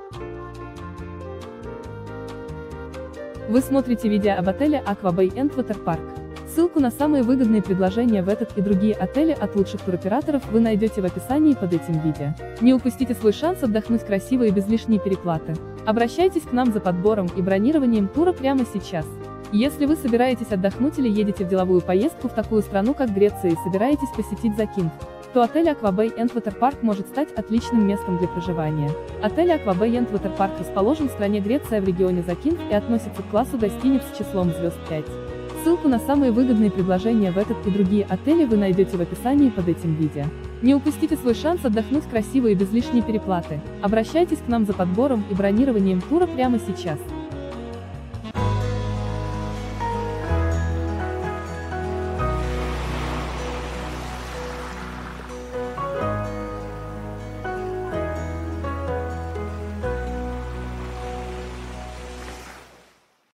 Вы смотрите видео об отеле Aqua Bay and Water Park. Ссылку на самые выгодные предложения в этот и другие отели от лучших туроператоров вы найдете в описании под этим видео. Не упустите свой шанс отдохнуть красиво и без лишней переплаты. Обращайтесь к нам за подбором и бронированием тура прямо сейчас. Если вы собираетесь отдохнуть или едете в деловую поездку в такую страну, как Греция, и собираетесь посетить Закинт, то отель Aqua Bay and Water Park может стать отличным местом для проживания. Отель Aqua Bay and Water Park расположен в стране Греция в регионе Закинт и относится к классу гостиниц с числом звезд 5. Ссылку на самые выгодные предложения в этот и другие отели вы найдете в описании под этим видео. Не упустите свой шанс отдохнуть красиво и без лишней переплаты. Обращайтесь к нам за подбором и бронированием тура прямо сейчас.